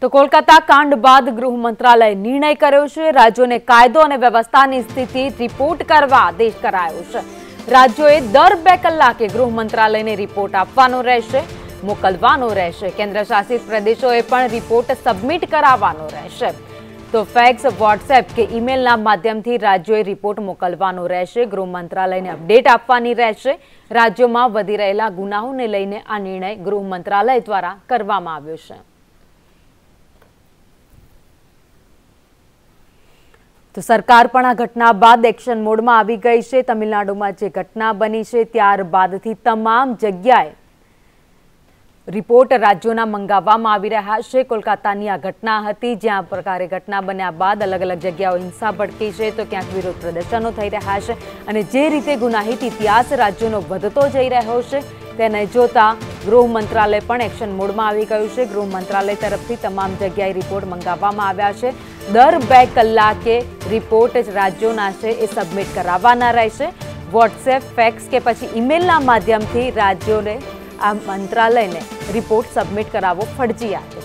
તો કોલકાતા કાંડ બાદ ગૃહ મંત્રાલયે નિર્ણય કર્યો છે। રાજ્યોને કાયદો અને વ્યવસ્થાની સ્થિતિ રિપોર્ટ કરવા આદેશ કરાયો છે। રાજ્યોએ દર 2 કલાકે ગૃહ મંત્રાલયને રિપોર્ટ આપવાનો રહેશે, મોકલવાનો રહેશે। કેન્દ્ર શાસિત પ્રદેશોએ પણ રિપોર્ટ સબમિટ કરાવવાનો રહેશે। તો ફેક્સ, વોટ્સએપ કે ઈમેલના માધ્યમથી રાજ્યોએ રિપોર્ટ મોકલવાનો રહેશે। ગૃહ મંત્રાલયને અપડેટ આપવાની રહેશે। રાજ્યોમાં વધી રહેલા ગુનાઓને લઈને આ નિર્ણય ગૃહ મંત્રાલય દ્વારા કરવામાં આવ્યો છે। તો સરકાર પણ આ ઘટના બાદ એક્શન મોડમાં આવી ગઈ છે। તમિલનાડુમાં જે ઘટના બની છે ત્યારબાદથી તમામ જગ્યાએ રિપોર્ટ રાજ્યોના મંગાવવામાં આવી રહ્યા છે। કોલકાતાની આ ઘટના હતી, જ્યાં પ્રકારે ઘટના બન્યા બાદ અલગ અલગ જગ્યાઓ હિંસા ભડકી છે, તો ક્યાંક વિરોધ પ્રદર્શનો થઈ રહ્યા છે અને જે રીતે ગુનાહિત ઇતિહાસ રાજ્યોનો વધતો જઈ રહ્યો છે તેને જોતા ગૃહ મંત્રાલય પણ એક્શન મોડમાં આવી ગયું છે। ગૃહ મંત્રાલય તરફથી તમામ જગ્યાએ રિપોર્ટ મંગાવવામાં આવ્યા છે। દર 2 કલાકે રિપોર્ટ રાજ્યોના છે એ સબમિટ કરાવવાના રહેશે। વોટ્સએપ, ફેક્સ કે પછી ઈમેલના માધ્યમથી રાજ્યોને આ મંત્રાલયને રિપોર્ટ સબમિટ કરાવવો ફરજિયાત છે।